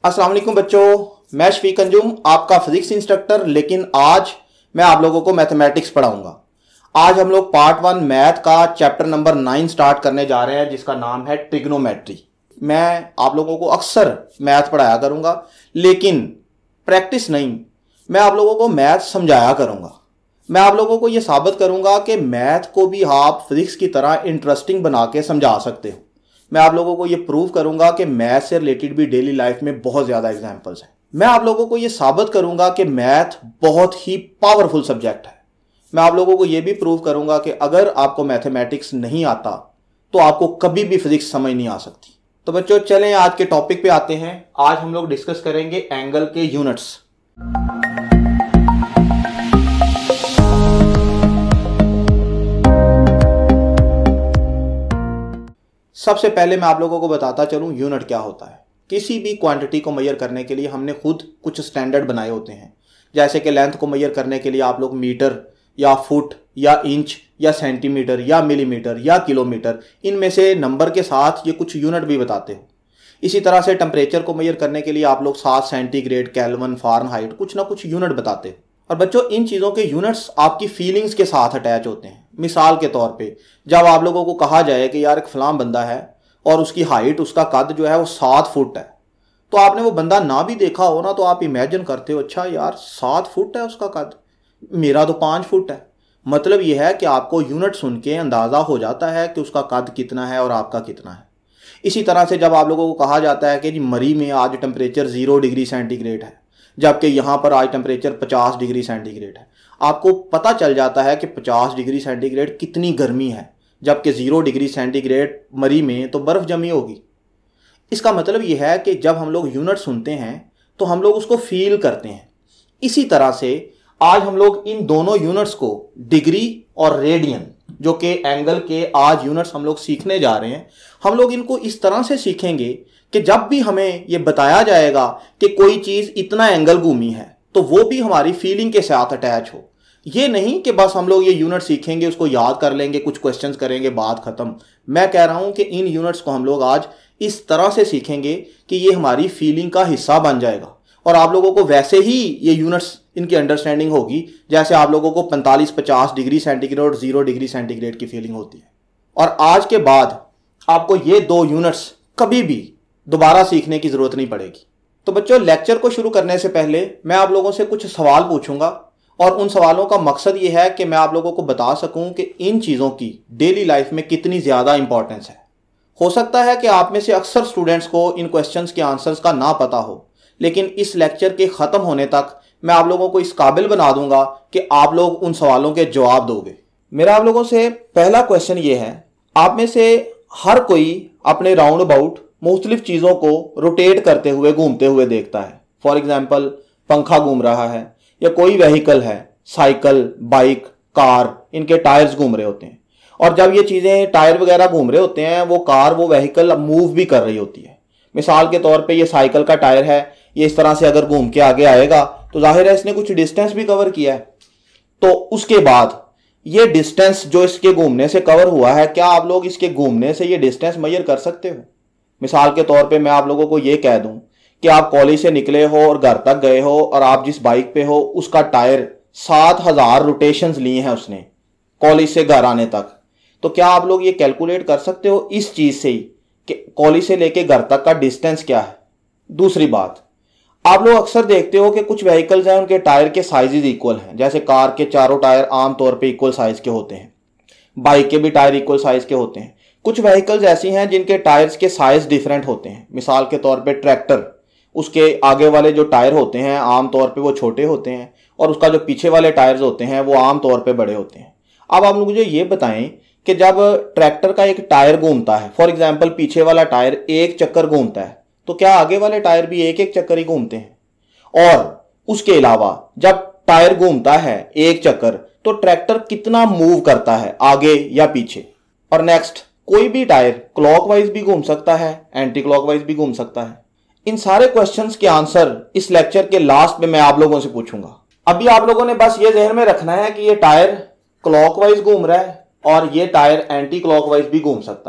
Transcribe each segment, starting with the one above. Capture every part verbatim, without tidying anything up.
अस्सलाम वालेकुम बच्चों, मैं शफीक अंजुम आपका फिजिक्स इंस्ट्रक्टर। लेकिन आज मैं आप लोगों को मैथमेटिक्स पढ़ाऊंगा। आज हम लोग पार्ट वन मैथ का चैप्टर नंबर नाइन स्टार्ट करने जा रहे हैं, जिसका नाम है ट्रिग्नोमेट्री। मैं आप लोगों को अक्सर मैथ पढ़ाया करूंगा, लेकिन प्रैक्टिस नहीं, मैं आप लोगों को मैथ समझाया करूंगा। मैं आप लोगों को यह साबित करूंगा कि मैथ को भी आप फिजिक्स की तरह इंटरेस्टिंग बना के समझा सकते हो। मैं आप लोगों को यह प्रूव करूंगा कि मैथ से रिलेटेड भी डेली लाइफ में बहुत ज़्यादा एग्जाम्पल्स हैं। मैं आप लोगों को यह साबित करूंगा कि मैथ बहुत ही पावरफुल सब्जेक्ट है। मैं आप लोगों को यह भी प्रूव करूंगा कि अगर आपको मैथमेटिक्स नहीं आता तो आपको कभी भी फिजिक्स समझ नहीं आ सकती। तो बच्चों चलें आज के टॉपिक पे आते हैं। आज हम लोग डिस्कस करेंगे एंगल के यूनिट्स। सबसे पहले मैं आप लोगों को बताता चलूं यूनिट क्या होता है। किसी भी क्वांटिटी को मेजर करने के लिए हमने खुद कुछ स्टैंडर्ड बनाए होते हैं। जैसे कि लेंथ को मेजर करने के लिए आप लोग मीटर या फुट या इंच या सेंटीमीटर या मिलीमीटर या किलोमीटर, इनमें से नंबर के साथ ये कुछ यूनिट भी बताते हो। इसी तरह से टेम्परेचर को मेजर करने के लिए आप लोग सात सेंटीग्रेड, केल्विन, फारेनहाइट, कुछ ना कुछ यूनिट बताते हो। और बच्चों इन चीज़ों के यूनिट्स आपकी फीलिंग्स के साथ अटैच होते हैं। मिसाल के तौर पे जब आप लोगों को कहा जाए कि यार एक फलां बंदा है और उसकी हाइट, उसका कद जो है वो सात फुट है, तो आपने वो बंदा ना भी देखा हो ना, तो आप इमेजिन करते हो अच्छा यार सात फुट है उसका कद, मेरा तो पाँच फुट है। मतलब यह है कि आपको यूनिट सुन के अंदाज़ा हो जाता है कि उसका कद कितना है और आपका कितना है। इसी तरह से जब आप लोगों को कहा जाता है कि जी मरी में आज टेम्परेचर जीरो डिग्री सेंटीग्रेड है, जबकि यहाँ पर आज टेम्परेचर पचास डिग्री सेंटीग्रेड है, आपको पता चल जाता है कि पचास डिग्री सेंटीग्रेड कितनी गर्मी है, जबकि ज़ीरो डिग्री सेंटीग्रेड मरी में तो बर्फ़ जमी होगी। इसका मतलब यह है कि जब हम लोग यूनिट सुनते हैं तो हम लोग उसको फील करते हैं। इसी तरह से आज हम लोग इन दोनों यूनिट्स को, डिग्री और रेडियन, जो कि एंगल के आज यूनिट्स हम लोग सीखने जा रहे हैं, हम लोग इनको इस तरह से सीखेंगे कि जब भी हमें ये बताया जाएगा कि कोई चीज़ इतना एंगल घूमी है, तो वो भी हमारी फीलिंग के साथ अटैच हो। ये नहीं कि बस हम लोग ये यूनिट सीखेंगे, उसको याद कर लेंगे, कुछ क्वेश्चंस करेंगे, बात खत्म। मैं कह रहा हूँ कि इन यूनिट्स को हम लोग आज इस तरह से सीखेंगे कि ये हमारी फीलिंग का हिस्सा बन जाएगा और आप लोगों को वैसे ही ये यूनिट्स, इनकी अंडरस्टैंडिंग होगी जैसे आप लोगों को पैंतालीस पचास डिग्री सेंटीग्रेड और जीरो डिग्री सेंटीग्रेड की फीलिंग होती है। और आज के बाद आपको ये दो यूनिट्स कभी भी दोबारा सीखने की ज़रूरत नहीं पड़ेगी। तो बच्चों लेक्चर को शुरू करने से पहले मैं आप लोगों से कुछ सवाल पूछूंगा और उन सवालों का मकसद ये है कि मैं आप लोगों को बता सकूं कि इन चीज़ों की डेली लाइफ में कितनी ज़्यादा इंपॉर्टेंस है। हो सकता है कि आप में से अक्सर स्टूडेंट्स को इन क्वेश्चंस के आंसर्स का ना पता हो, लेकिन इस लेक्चर के ख़त्म होने तक मैं आप लोगों को इस काबिल बना दूंगा कि आप लोग उन सवालों के जवाब दोगे। मेरा आप लोगों से पहला क्वेश्चन ये है, आप में से हर कोई अपने राउंड अबाउट मुख्तलिफ चीज़ों को रोटेट करते हुए, घूमते हुए देखता है। फॉर एग्जाम्पल पंखा घूम रहा है या कोई व्हीकल है, साइकिल, बाइक, कार, इनके टायर्स घूम रहे होते हैं। और जब ये चीज़ें, टायर वगैरह घूम रहे होते हैं, वो कार, वो व्हीकल मूव भी कर रही होती है। मिसाल के तौर पे ये साइकिल का टायर है, ये इस तरह से अगर घूम के आगे आएगा तो जाहिर है इसने कुछ डिस्टेंस भी कवर किया है। तो उसके बाद ये डिस्टेंस जो इसके घूमने से कवर हुआ है, क्या आप लोग इसके घूमने से ये डिस्टेंस मेजर कर सकते हो? मिसाल के तौर पे मैं आप लोगों को ये कह दूं कि आप कॉलेज से निकले हो और घर तक गए हो और आप जिस बाइक पे हो उसका टायर सात हजार रोटेशंस लिए हैं उसने कॉलेज से घर आने तक, तो क्या आप लोग ये कैलकुलेट कर सकते हो इस चीज़ से ही कि कॉलेज से लेके घर तक का डिस्टेंस क्या है? दूसरी बात, आप लोग अक्सर देखते हो कि कुछ व्हीकल्स हैं उनके टायर के साइजेज इक्वल हैं। जैसे कार के चारों टायर आमतौर पे इक्वल साइज के होते हैं, बाइक के भी टायर इक्वल साइज के होते हैं। कुछ व्हीकल्स ऐसी हैं जिनके टायर्स के साइज डिफरेंट होते हैं। मिसाल के तौर पे ट्रैक्टर, उसके आगे वाले जो टायर होते हैं आमतौर पे वो छोटे होते हैं और उसका जो पीछे वाले टायर्स होते हैं वो आमतौर पे बड़े होते हैं। अब आप मुझे ये बताएं कि जब ट्रैक्टर का एक टायर घूमता है, फॉर एग्जाम्पल पीछे वाला टायर एक चक्कर घूमता है, तो क्या आगे वाले टायर भी एक एक चक्कर ही घूमते हैं? और उसके अलावा जब टायर घूमता है एक चक्कर, तो ट्रैक्टर कितना मूव करता है, आगे या पीछे? और नेक्स्ट, कोई भी टायर क्लॉकवाइज भी घूम सकता है, एंटी क्लॉकवाइज भी घूम सकता है। इन सारे क्वेश्चंस के आंसर इस लेक्चर के लास्ट में मैं आप लोगों से पूछूंगा। अभी आप लोगों ने बस ये ध्यान में रखना है कि ये टायर क्लॉकवाइज घूम रहा है और ये टायर एंटी क्लॉकवाइज भी घूम सकता है।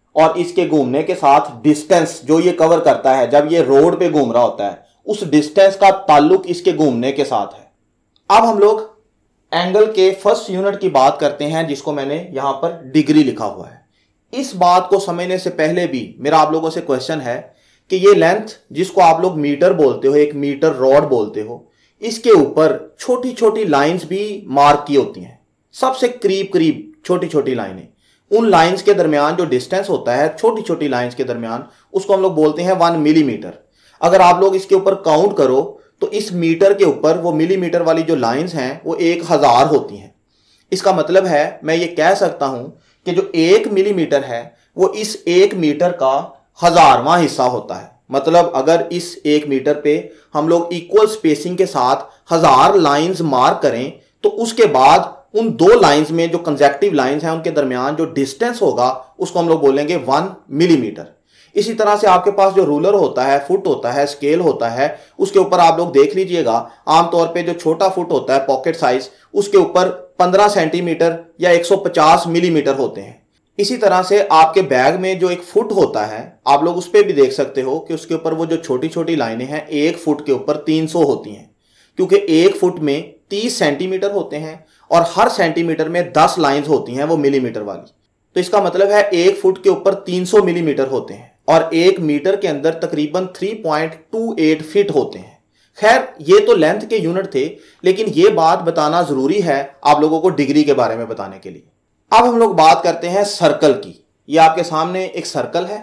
और इसके घूमने के साथ डिस्टेंस जो ये कवर करता है जब ये रोड पे घूम रहा होता है, उस डिस्टेंस का ताल्लुक इसके घूमने के साथ है। अब हम लोग एंगल के फर्स्ट यूनिट की बात करते हैं, जिसको मैंने यहां पर डिग्री लिखा हुआ है। इस बात को समझने से पहले भी मेरा आप लोगों से क्वेश्चन है कि ये लेंथ जिसको आप लोग मीटर बोलते हो, एक मीटर रॉड बोलते हो, इसके ऊपर छोटी छोटी लाइंस भी मार्क की होती हैं, सबसे करीब करीब छोटी छोटी लाइनें। उन लाइंस के दरमियान जो डिस्टेंस होता है छोटी छोटी लाइंस के दरमियान, उसको हम लोग बोलते हैं वन मिलीमीटर। अगर आप लोग इसके ऊपर काउंट करो तो इस मीटर के ऊपर वो मिलीमीटर वाली जो लाइंस हैं वो एक हजार होती हैं। इसका मतलब है मैं ये कह सकता हूं कि जो एक मिलीमीटर है वो इस एक मीटर का हजारवां हिस्सा होता है। मतलब अगर इस एक मीटर पे हम लोग इक्वल स्पेसिंग के साथ हजार लाइंस मार्क करें तो उसके बाद उन दो लाइंस में जो कंसेक्टिव लाइंस हैं उनके दरमियान जो डिस्टेंस होगा उसको हम लोग बोलेंगे वन मिलीमीटर। इसी तरह से आपके पास जो रूलर होता है, फुट होता है, स्केल होता है, उसके ऊपर आप लोग देख लीजिएगा आमतौर पे जो छोटा फुट होता है पॉकेट साइज, उसके ऊपर पंद्रह सेंटीमीटर या एक सौ पचास मिलीमीटर होते हैं। इसी तरह से आपके बैग में जो एक फुट होता है आप लोग उस पर भी देख सकते हो कि उसके ऊपर वो जो छोटी छोटी लाइनें हैं एक फुट के ऊपर तीन सौ होती हैं, क्योंकि एक फुट में तीस सेंटीमीटर होते हैं और हर सेंटीमीटर में दस लाइंस होती हैं वो मिलीमीटर वाली। तो इसका मतलब है एक फुट के ऊपर तीन सौ मिलीमीटर होते हैं और एक मीटर के अंदर तकरीबन तीन पॉइंट दो आठ फीट होते हैं। खैर ये तो लेंथ के यूनिट थे, लेकिन ये बात बताना जरूरी है आप लोगों को डिग्री के बारे में बताने के लिए। अब हम लोग बात करते हैं सर्कल की। ये आपके सामने एक सर्कल है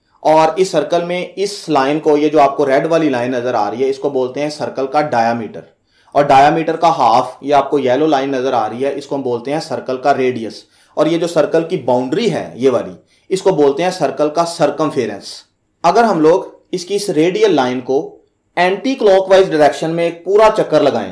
और इस सर्कल में इस लाइन को, ये जो आपको रेड वाली लाइन नजर आ रही है, इसको बोलते हैं सर्कल का डायामीटर। और डायामीटर का हाफ, ये आपको येलो लाइन नजर आ रही है, इसको हम बोलते हैं सर्कल का रेडियस। और ये जो सर्कल की बाउंड्री है ये वाली, इसको बोलते हैं सर्कल का सरकमफेरेंस। अगर हम लोग इसकी इस रेडियल लाइन को एंटी क्लॉकवाइज डायरेक्शन में एक पूरा चक्कर लगाएं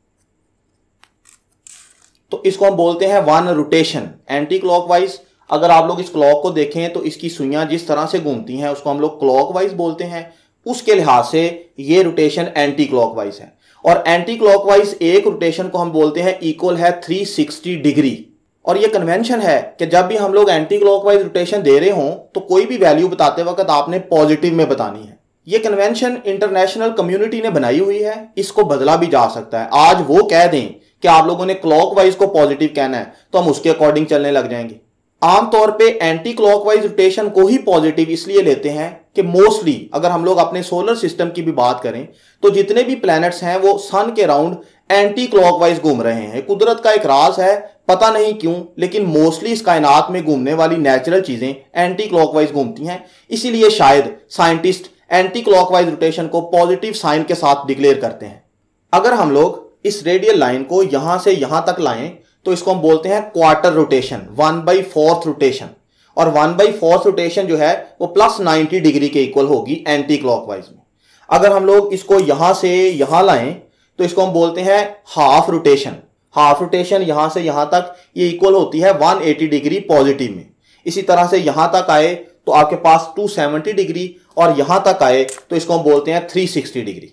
तो इसको हम बोलते हैं वन रोटेशन। एंटी क्लॉकवाइज, अगर आप लोग इस क्लॉक को देखें तो इसकी सुइयां जिस तरह से घूमती हैं उसको हम लोग क्लॉकवाइज बोलते हैं। उसके लिहाज से ये रोटेशन एंटी क्लॉकवाइज है। और एंटी क्लॉकवाइज एक रोटेशन को हम बोलते हैं इक्वल है तीन सौ साठ डिग्री। और ये कन्वेंशन है कि जब भी हम लोग एंटी क्लॉकवाइज रोटेशन दे रहे हों तो कोई भी वैल्यू बताते वक्त आपने पॉजिटिव में बतानी है। ये कन्वेंशन इंटरनेशनल कम्युनिटी ने बनाई हुई है, इसको बदला भी जा सकता है। आज वो कह दें कि आप लोगों ने क्लॉकवाइज को पॉजिटिव कहना है तो हम उसके अकॉर्डिंग चलने लग जाएंगे। आमतौर पे एंटी क्लॉकवाइज रोटेशन को ही पॉजिटिव इसलिए लेते हैं कि मोस्टली अगर हम लोग अपने सोलर सिस्टम की भी बात करें तो जितने भी प्लैनेट्स हैं वो सन के राउंड एंटी क्लॉकवाइज घूम रहे हैं। कुदरत का एक राज है, पता नहीं क्यों, लेकिन मोस्टली इस कायनात में घूमने वाली नेचुरल चीजें एंटी क्लॉकवाइज घूमती हैं। इसीलिए शायद साइंटिस्ट एंटी क्लॉकवाइज रोटेशन को पॉजिटिव साइन के साथ डिक्लेयर करते हैं। अगर हम लोग इस रेडियल लाइन को यहां से यहां तक लाएं तो इसको हम बोलते हैं quarter rotation, one by fourth rotation. और वन बाई फोर्थ रोटेशन जो है वो प्लस नाइन्टी डिग्री के इक्वल होगी एंटी क्लॉकवाइज में। अगर हम लोग इसको यहां से यहां लाएं तो इसको हम बोलते हैं हाफ रोटेशन। हाफ रोटेशन यहां से यहां तक ये इक्वल होती है एक सौ अस्सी डिग्री पॉजिटिव में। इसी तरह से यहां तक आए तो आपके पास दो सौ सत्तर डिग्री और यहां तक आए तो इसको हम बोलते हैं तीन सौ साठ डिग्री।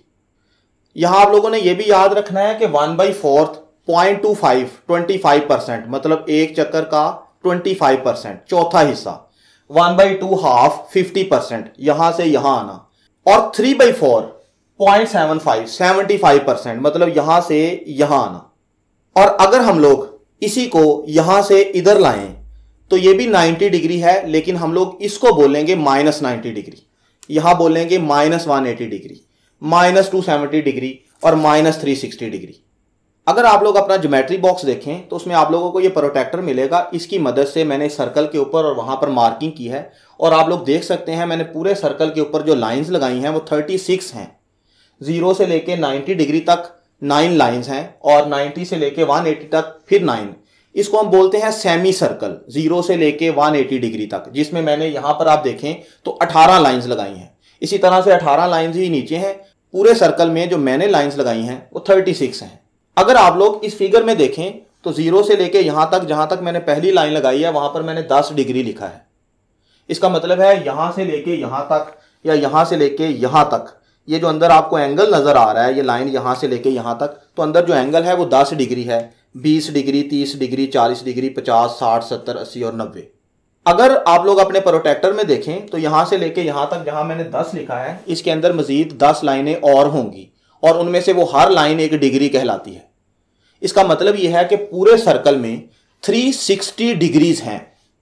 यहां आप लोगों ने यह भी याद रखना है कि one by fourth point two five twenty five percent, मतलब एक चक्कर का ट्वेंटी फाइव परसेंट, चौथा हिस्सा। One by two half fifty percent, यहां से यहां आना। और three by four point seven five seventy five percent, मतलब यहां से यहां आना। और अगर हम लोग इसी को यहां से इधर लाएं तो ये भी नब्बे डिग्री है, लेकिन हम लोग इसको बोलेंगे माइनस नाइन्टी डिग्री। यहां बोलेंगे minus one eighty degree, minus two seventy degree और माइनस थ्री सिक्सटी डिग्री। अगर आप लोग अपना ज्योमेट्री बॉक्स देखें तो उसमें आप लोगों को ये प्रोटेक्टर मिलेगा। इसकी मदद से मैंने सर्कल के ऊपर और वहां पर मार्किंग की है और आप लोग देख सकते हैं मैंने पूरे सर्कल के ऊपर जो लाइंस लगाई हैं वो छत्तीस हैं। जीरो से लेके नब्बे डिग्री तक नाइन लाइंस हैं और नब्बे से लेके एक सौ अस्सी तक फिर नाइन। इसको हम बोलते हैं सेमी सर्कल, जीरो से लेके एक सौ अस्सी डिग्री तक, जिसमें मैंने यहां पर आप देखें तो अठारह लाइंस लगाई हैं। इसी तरह से अठारह लाइंस ही नीचे हैं। पूरे सर्कल में जो मैंने लाइंस लगाई हैं वो छत्तीस हैं। अगर आप लोग इस फिगर में देखें तो जीरो से लेके यहां तक, जहां तक मैंने पहली लाइन लगाई है वहां पर मैंने दस डिग्री लिखा है। इसका मतलब है यहां से लेके यहां तक या यहां से लेके यहां तक, ये जो अंदर आपको एंगल नजर आ रहा है, ये लाइन यहां से लेके यहां तक, तो अंदर जो एंगल है वो दस डिग्री है, बीस डिग्री, तीस डिग्री, चालीस डिग्री, पचास, साठ, सत्तर, अस्सी और नब्बे। अगर आप लोग अपने प्रोटेक्टर में देखें तो यहां से लेके यहां तक जहां मैंने दस लिखा है, इसके अंदर मजीद दस लाइनें और होंगी और उनमें से वो हर लाइन एक डिग्री कहलाती है। इसका मतलब यह है कि पूरे सर्कल में तीन सौ साठ डिग्रीज हैं।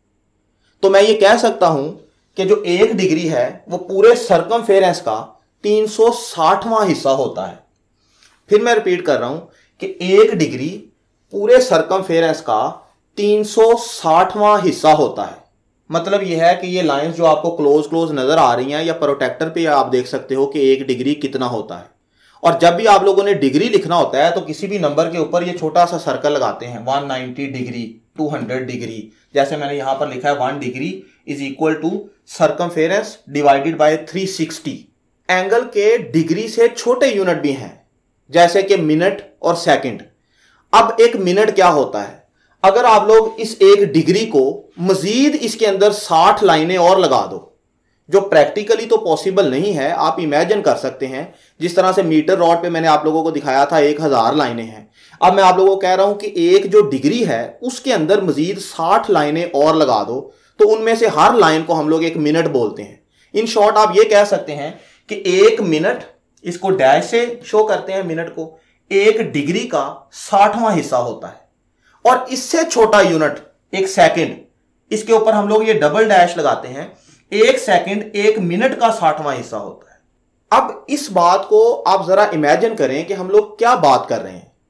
तो मैं ये कह सकता हूं कि जो एक डिग्री है वो पूरे सर्कमफेरेंस का तीन सौ साठवां हिस्सा होता है। फिर मैं रिपीट कर रहा हूं कि एक डिग्री पूरे सर्कमफेरेंस का तीन सौ साठवां हिस्सा होता है। मतलब यह है कि ये लाइंस जो आपको क्लोज क्लोज नजर आ रही हैं या प्रोटेक्टर पे आप देख सकते हो कि एक डिग्री कितना होता है। और जब भी आप लोगों ने डिग्री लिखना होता है तो किसी भी नंबर के ऊपर ये छोटा सा सर्कल लगाते हैं, एक सौ नब्बे डिग्री, दो सौ डिग्री। जैसे मैंने यहां पर लिखा है one degree is equal to circumference divided by तीन सौ साठ। एंगल के डिग्री से छोटे यूनिट भी हैं जैसे कि मिनट और सेकंड। अब एक मिनट क्या होता है? अगर आप लोग इस एक डिग्री को मजीद इसके अंदर साठ लाइनें और लगा दो, जो प्रैक्टिकली तो पॉसिबल नहीं है, आप इमेजिन कर सकते हैं। जिस तरह से मीटर रॉड पे मैंने आप लोगों को दिखाया था एक हजार लाइनें हैं, अब मैं आप लोगों को कह रहा हूं कि एक जो डिग्री है उसके अंदर मजीद साठ लाइनें और लगा दो, तो उनमें से हर लाइन को हम लोग एक मिनट बोलते हैं। इन शॉर्ट आप ये कह सकते हैं कि एक मिनट, इसको डैश से शो करते हैं मिनट को, एक डिग्री का साठवां हिस्सा होता है। और इससे छोटा यूनिट एक सेकंड, इसके ऊपर हम लोग ये डबल डैश लगाते हैं, एक सेकंड एक मिनट का साठवां हिस्सा होता है। अब इस बात को आप जरा इमेजिन करें कि हम लोग क्या बात कर रहे हैं।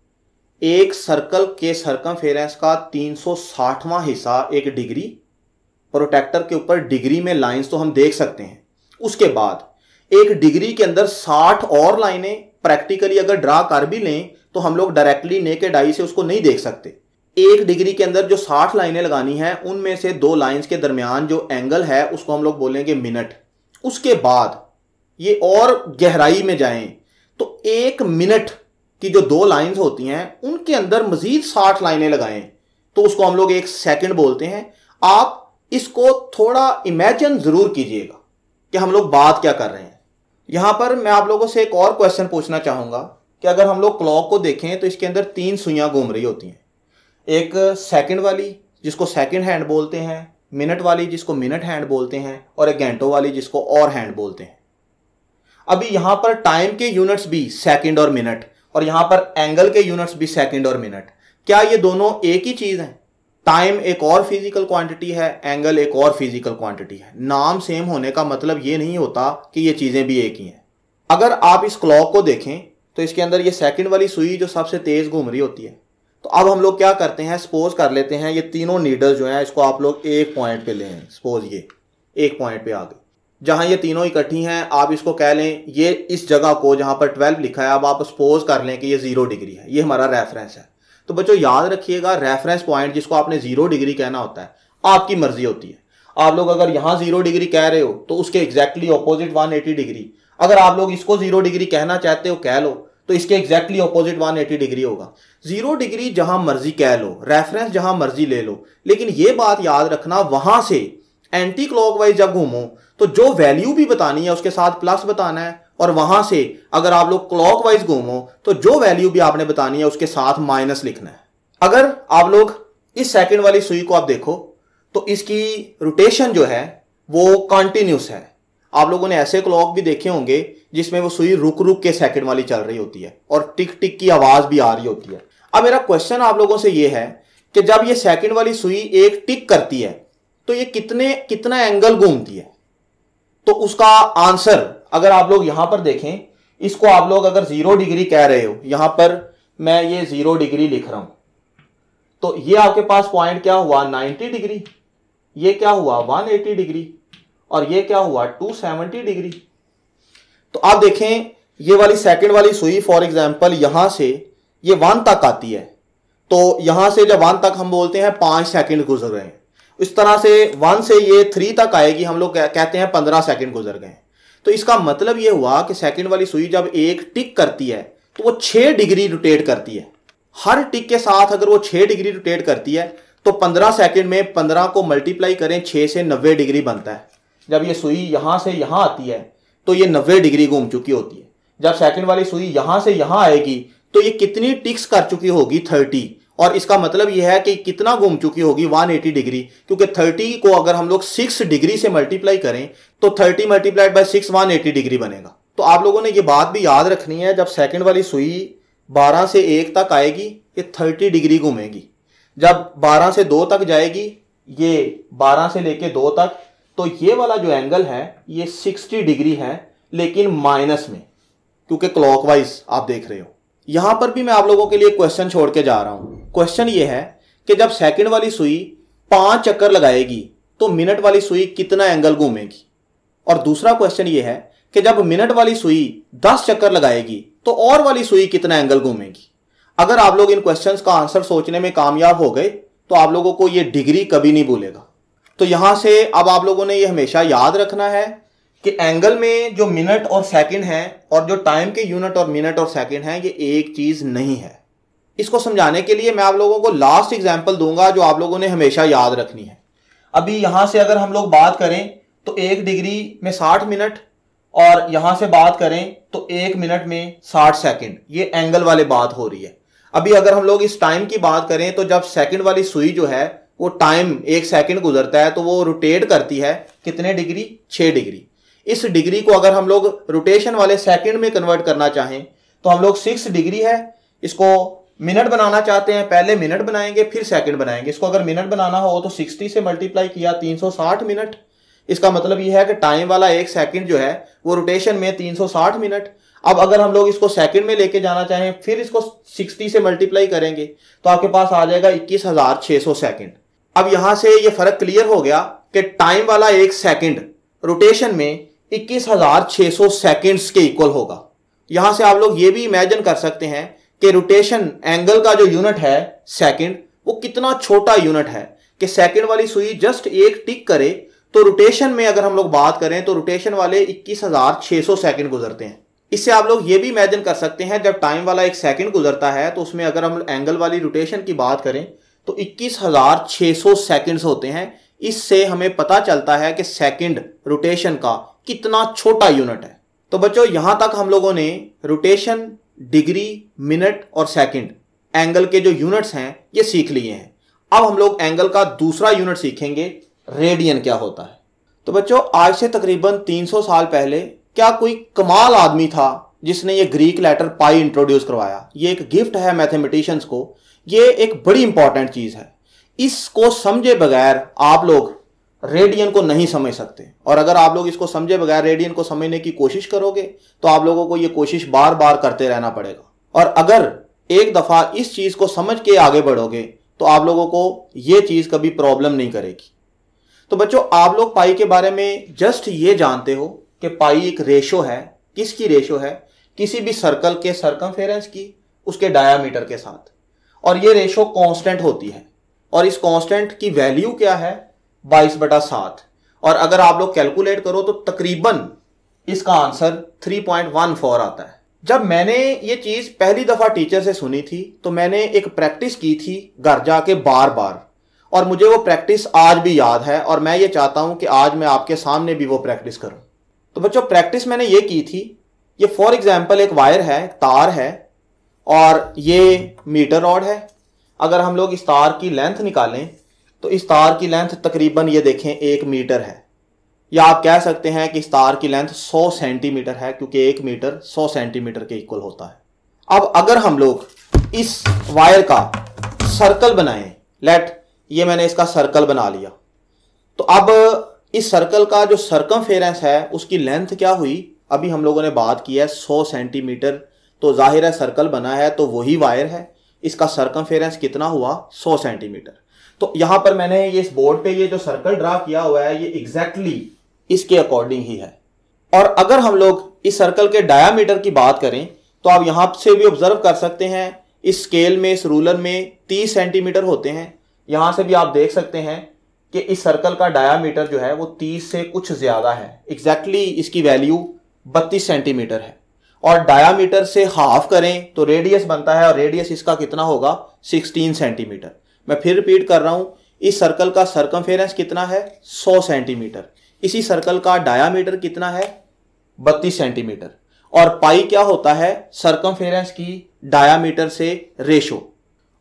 एक सर्कल के सर्कमफेरेंस का तीन सौ साठवां हिस्सा एक डिग्री, प्रोटेक्टर के ऊपर डिग्री में लाइंस तो हम देख सकते हैं। उसके बाद एक डिग्री के अंदर साठ और लाइनें प्रैक्टिकली अगर ड्रा कर भी लें तो हम लोग डायरेक्टली नेकेड आई से उसको नहीं देख सकते। एक डिग्री के अंदर जो साठ लाइनें लगानी है उनमें से दो लाइंस के दरमियान जो एंगल है उसको हम लोग बोलेंगे मिनट। उसके बाद ये और गहराई में जाएं तो एक मिनट की जो दो लाइंस होती हैं उनके अंदर मजीद साठ लाइनें लगाएं तो उसको हम लोग एक सेकंड बोलते हैं। आप इसको थोड़ा इमेजिन जरूर कीजिएगा कि हम लोग बात क्या कर रहे हैं। यहां पर मैं आप लोगों से एक और क्वेश्चन पूछना चाहूंगा कि अगर हम लोग क्लॉक को देखें तो इसके अंदर तीन सुइयां घूम रही होती हैं, एक सेकंड वाली जिसको सेकंड हैंड बोलते हैं, मिनट वाली जिसको मिनट हैंड बोलते हैं, और एक घंटों वाली जिसको और हैंड बोलते हैं। अभी यहां पर टाइम के यूनिट्स भी सेकंड और मिनट, और यहां पर एंगल के यूनिट्स भी सेकंड और मिनट। क्या ये दोनों एक ही चीज है? टाइम एक और फिजिकल क्वांटिटी है, एंगल एक और फिजिकल क्वांटिटी है। नाम सेम होने का मतलब ये नहीं होता कि ये चीजें भी एक ही हैं। अगर आप इस क्लॉक को देखें तो इसके अंदर ये सेकंड वाली सुई जो सबसे तेज घूम रही होती है। तो अब हम लोग क्या करते हैं, सपोज कर लेते हैं ये तीनों नीडल जो हैं इसको आप लोग एक पॉइंट पे लें। सपोज ये एक पॉइंट पे आ गए, जहां ये तीनों इकट्ठी हैं। आप इसको कह लें ये इस जगह को जहां पर ट्वेल्व लिखा है, अब आप सपोज कर लें कि ये जीरो डिग्री है, ये हमारा रेफरेंस है। तो बच्चों याद रखिएगा, रेफरेंस पॉइंट जिसको आपने जीरो डिग्री कहना होता है, आपकी मर्जी होती है। आप लोग अगर यहां जीरो डिग्री कह रहे हो तो उसके एग्जैक्टली ऑपोजिट एक सौ अस्सी डिग्री। अगर आप लोग इसको जीरो डिग्री कहना चाहते हो कह लो, तो इसके एग्जैक्टली ऑपोजिट एक सौ अस्सी डिग्री होगा। जीरो डिग्री जहां मर्जी कह लो, रेफरेंस जहां मर्जी ले लो, लेकिन ये बात याद रखना वहां से एंटी क्लॉकवाइज जब घूमो तो जो वैल्यू भी बतानी है उसके साथ प्लस बताना है, और वहां से अगर आप लोग क्लॉकवाइज घूमो तो जो वैल्यू भी आपने बतानी है उसके साथ माइनस लिखना है। अगर आप लोग इस सेकंड वाली सुई को आप देखो तो इसकी रोटेशन जो है वो कॉन्टिन्यूस है। आप लोगों ने ऐसे क्लॉक भी देखे होंगे जिसमें वो सुई रुक रुक के सेकंड वाली चल रही होती है और टिक टिक की आवाज भी आ रही होती है। अब मेरा क्वेश्चन आप लोगों से ये है कि जब ये सेकंड वाली सुई एक टिक करती है तो ये कितने कितना एंगल घूमती है? तो उसका आंसर अगर आप लोग यहां पर देखें, इसको आप लोग अगर जीरो डिग्री कह रहे हो, यहां पर मैं ये जीरो डिग्री लिख रहा हूं, तो ये आपके पास पॉइंट क्या हुआ नब्बे डिग्री, ये क्या हुआ एक सौ अस्सी डिग्री, और ये क्या हुआ दो सौ सत्तर डिग्री। तो आप देखें ये वाली सेकंड वाली सुई फॉर एग्जांपल यहां से ये वन तक आती है, तो यहां से जब वन तक हम बोलते हैं पांच सेकंड गुजर रहे हैं, इस तरह से वन से ये थ्री तक आएगी, हम लोग कहते हैं पंद्रह सेकंड गुजर गए। तो इसका मतलब ये हुआ कि सेकंड वाली सुई जब एक टिक करती है तो वो छह डिग्री रोटेट करती है। हर टिक के साथ अगर वो छह डिग्री रोटेट करती है तो पंद्रह सेकंड में पंद्रह को मल्टीप्लाई करें छह से नब्बे डिग्री बनता है। जब ये सुई यहां से यहां आती है तो ये नब्बे डिग्री घूम चुकी होती है। जब सेकंड वाली सुई यहां से यहां आएगी तो ये कितनी टिक्स कर चुकी होगी तीस, और इसका मतलब यह है कि कितना घूम चुकी होगी एक सौ अस्सी डिग्री, क्योंकि तीस को अगर हम लोग छह डिग्री से मल्टीप्लाई करें तो तीस मल्टीप्लाइड बाय छह एक सौ अस्सी डिग्री बनेगा। तो आप लोगों ने ये बात भी याद रखनी है, जब सेकंड वाली सुई बारह से एक तक आएगी ये तीस डिग्री घूमेगी, जब बारह से दो तक जाएगी ये बारह से लेके दो तक, तो ये वाला जो एंगल है ये साठ डिग्री है, लेकिन माइनस में, क्योंकि क्लॉकवाइज आप देख रहे हो। यहां पर भी मैं आप लोगों के लिए क्वेश्चन छोड़ के जा रहा हूं। क्वेश्चन ये है कि जब सेकंड वाली सुई पांच चक्कर लगाएगी तो मिनट वाली सुई कितना एंगल घूमेगी, और दूसरा क्वेश्चन ये है कि जब मिनट वाली सुई दस चक्कर लगाएगी तो और वाली सुई कितना एंगल घूमेगी। अगर आप लोग इन क्वेश्चंस का आंसर सोचने में कामयाब हो गए तो आप लोगों को ये डिग्री कभी नहीं भूलेगा। तो यहां से अब आप लोगों ने ये हमेशा याद रखना है कि एंगल में जो मिनट और सेकंड है और जो टाइम के यूनिट और मिनट और सेकंड है ये एक चीज नहीं है। इसको समझाने के लिए मैं आप लोगों को लास्ट एग्जांपल दूंगा जो आप लोगों ने हमेशा याद रखनी है। अभी यहां से अगर हम लोग बात करें तो एक डिग्री में साठ मिनट, और यहां से बात करें तो एक मिनट में साठ सेकंड, ये एंगल वाले बात हो रही है। अभी अगर हम लोग इस टाइम की बात करें तो जब सेकंड वाली सुई जो है वो टाइम एक सेकंड गुजरता है तो वो रोटेट करती है कितने डिग्री, छह डिग्री। इस डिग्री को अगर हम लोग रोटेशन वाले सेकंड में कन्वर्ट करना चाहें तो हम लोग सिक्स डिग्री है, इसको मिनट बनाना चाहते हैं, पहले मिनट बनाएंगे फिर सेकंड बनाएंगे। इसको अगर मिनट बनाना हो तो साठ से मल्टीप्लाई किया तीन सौ साठ मिनट। इसका मतलब यह है कि टाइम वाला एक सेकंड जो है वो रोटेशन में तीन सौ साठ मिनट। अब अगर हम लोग इसको सेकंड में लेके जाना चाहें फिर इसको साठ से मल्टीप्लाई करेंगे तो आपके पास आ जाएगा इक्कीस हजार छह सौ सेकंड। अब यहां से ये फर्क क्लियर हो गया कि टाइम वाला एक सेकंड रोटेशन में इक्कीस हजार छह सौ सेकंड्स के इक्वल होगा। यहां से आप लोग ये भी इमेजिन कर सकते हैं कि रोटेशन एंगल का जो यूनिट है सेकंड, वो कितना छोटा यूनिट है कि सेकंड वाली सुई जस्ट एक टिक करे तो रोटेशन में अगर हम लोग बात करें तो रोटेशन वाले इक्कीस हजार छह सौ सेकंड गुजरते हैं। इससे आप लोग ये भी इमेजिन कर सकते हैं जब टाइम वाला एक सेकंड गुजरता है तो उसमें अगर हम एंगल वाली रोटेशन की बात करें तो इक्कीस हजार छह सौ सेकंड्स होते हैं। इससे हमें पता चलता है कि सेकंड रोटेशन का कितना छोटा यूनिट है। तो बच्चों यहां तक हम लोगों ने रोटेशन, डिग्री, मिनट और सेकंड एंगल के जो यूनिट्स हैं ये सीख लिए हैं। अब हम लोग एंगल का दूसरा यूनिट सीखेंगे, रेडियन क्या होता है। तो बच्चों आज से तकरीबन तीन सौ साल पहले क्या कोई कमाल आदमी था जिसने ये ग्रीक लेटर पाई इंट्रोड्यूस करवाया। ये एक गिफ्ट है मैथमेटिशियंस को, ये एक बड़ी इंपॉर्टेंट चीज है। इसको समझे बगैर आप लोग रेडियन को नहीं समझ सकते, और अगर आप लोग इसको समझे बगैर रेडियन को समझने की कोशिश करोगे तो आप लोगों को ये कोशिश बार बार करते रहना पड़ेगा। और अगर एक दफा इस चीज को समझ के आगे बढ़ोगे तो आप लोगों को ये चीज कभी प्रॉब्लम नहीं करेगी। तो बच्चों आप लोग पाई के बारे में जस्ट ये जानते हो कि पाई एक रेशो है। किसकी रेशो है? किसी भी सर्कल के सर्कमफेरेंस की उसके डायामीटर के साथ, और ये रेशो कांस्टेंट होती है। और इस कांस्टेंट की वैल्यू क्या है? बाईस बटा सात। और अगर आप लोग कैलकुलेट करो तो तकरीबन इसका आंसर तीन पॉइंट एक चार आता है। जब मैंने ये चीज पहली दफा टीचर से सुनी थी तो मैंने एक प्रैक्टिस की थी घर जाके बार बार, और मुझे वो प्रैक्टिस आज भी याद है, और मैं ये चाहता हूं कि आज मैं आपके सामने भी वो प्रैक्टिस करूं। तो बच्चों प्रैक्टिस मैंने ये की थी, ये फॉर एग्जाम्पल एक वायर है, तार है, और ये मीटर रॉड है। अगर हम लोग इस तार की लेंथ निकालें तो इस तार की लेंथ तकरीबन ये देखें एक मीटर है, या आप कह सकते हैं कि इस तार की लेंथ सौ सेंटीमीटर है, क्योंकि एक मीटर सौ सेंटीमीटर के इक्वल होता है। अब अगर हम लोग इस वायर का सर्कल बनाएं, लेट ये मैंने इसका सर्कल बना लिया, तो अब इस सर्कल का जो सर्कमफेरेंस है उसकी लेंथ क्या हुई? अभी हम लोगों ने बात की है सौ सेंटीमीटर, तो जाहिर है सर्कल बना है तो वही वायर है, इसका सर्कमफेरेंस कितना हुआ? सौ सेंटीमीटर। तो यहां पर मैंने ये इस बोर्ड पे ये जो सर्कल ड्रा किया हुआ है ये एग्जैक्टली इसके अकॉर्डिंग ही है। और अगर हम लोग इस सर्कल के डायामीटर की बात करें तो आप यहां से भी ऑब्जर्व कर सकते हैं, इस स्केल में, इस रूलर में तीस सेंटीमीटर होते हैं। यहां से भी आप देख सकते हैं कि इस सर्कल का डायामीटर जो है वो तीस से कुछ ज्यादा है, एग्जैक्टली इसकी वैल्यू बत्तीस सेंटीमीटर है। और डायामीटर से हाफ करें तो रेडियस बनता है, और रेडियस इसका कितना होगा? सोलह सेंटीमीटर। मैं फिर रिपीट कर रहा हूं, इस सर्कल का सर्कमफेरेंस कितना है? सौ सेंटीमीटर। इसी सर्कल का डायामीटर कितना है? बत्तीस सेंटीमीटर। और पाई क्या होता है? सर्कमफेरेंस की डायामीटर से रेशो।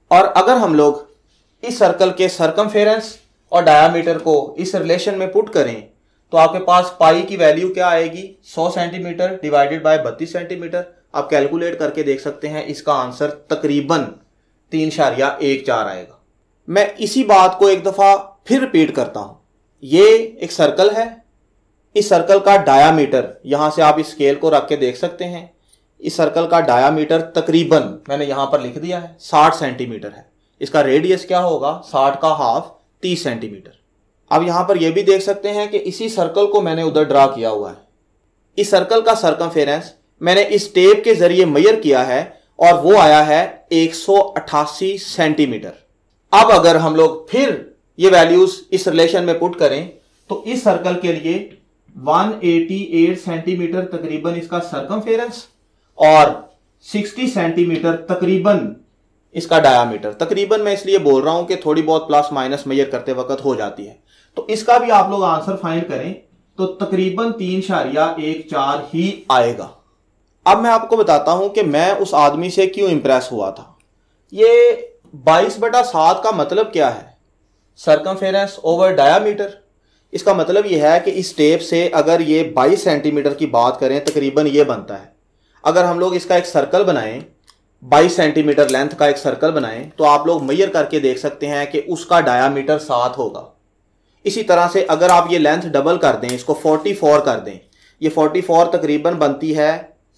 और अगर हम लोग इस सर्कल के सरकमफेरेंस और डायामीटर को इस रिलेशन में पुट करें तो आपके पास पाई की वैल्यू क्या आएगी, सौ सेंटीमीटर डिवाइडेड बाय बत्तीस सेंटीमीटर। आप कैलकुलेट करके देख सकते हैं, इसका आंसर तकरीबन तीन इशारिया एक चार आएगा। मैं इसी बात को एक दफ़ा फिर रिपीट करता हूं। ये एक सर्कल है, इस सर्कल का डायामीटर, यहां से आप इस स्केल को रख के देख सकते हैं, इस सर्कल का डायामीटर तकरीबन मैंने यहां पर लिख दिया है साठ सेंटीमीटर है। इसका रेडियस क्या होगा, साठ का हाफ तीस सेंटीमीटर। अब यहां पर यह भी देख सकते हैं कि इसी सर्कल को मैंने उधर ड्रा किया हुआ है। इस सर्कल का सरकमफेरेंस मैंने इस टेप के जरिए मेजर किया है और वो आया है एक सौ अट्ठासी सेंटीमीटर। अब अगर हम लोग फिर ये वैल्यूज इस रिलेशन में पुट करें तो इस सर्कल के लिए एक सौ अट्ठासी सेंटीमीटर तकरीबन इसका सरकमफेरेंस और साठ सेंटीमीटर तकरीबन इसका डायामीटर। तकरीबन मैं इसलिए बोल रहा हूं कि थोड़ी बहुत प्लस माइनस मेजर करते वक्त हो जाती है। तो इसका भी आप लोग आंसर फाइंड करें तो तकरीबन तीन इशारिया एक चार ही आएगा। अब मैं आपको बताता हूं कि मैं उस आदमी से क्यों इंप्रेस हुआ था। ये बाईस बटा सात का मतलब क्या है, सरकमफेरेंस ओवर डायामीटर। इसका मतलब यह है कि इस टेप से अगर ये बाईस सेंटीमीटर की बात करें तकरीबन ये बनता है। अगर हम लोग इसका एक सर्कल बनाएं, बाईस सेंटीमीटर लेंथ का एक सर्कल बनाएं, तो आप लोग मेजर करके देख सकते हैं कि उसका डायामीटर सात होगा। इसी तरह से अगर आप ये लेंथ डबल कर दें, इसको चौवालीस कर दें, ये चौवालीस तकरीबन बनती है